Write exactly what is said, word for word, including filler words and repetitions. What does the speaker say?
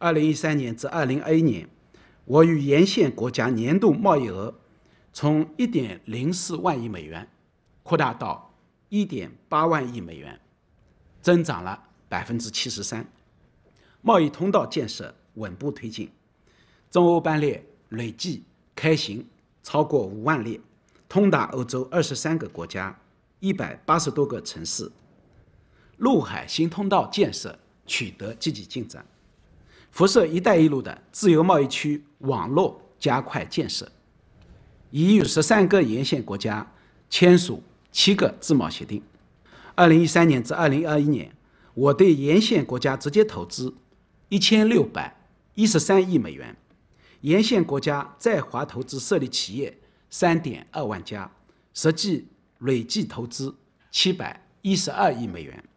二零一三年至二零二一年，我与沿线国家年度贸易额从一点零四万亿美元扩大到一点八万亿美元，增长了百分之七十三。贸易通道建设稳步推进，中欧班列累计开行超过五万列，通达欧洲二十三个国家、一百八十多个城市。陆海新通道建设取得积极进展，辐射“一带一路”的自由贸易区网络加快建设，已与十三个沿线国家签署七个自贸协定。二零一三年至二零二一年，我对沿线国家直接投资一千六百一十三亿美元，沿线国家在华投资设立企业三点二万家，实际累计投资七百一十二亿美元。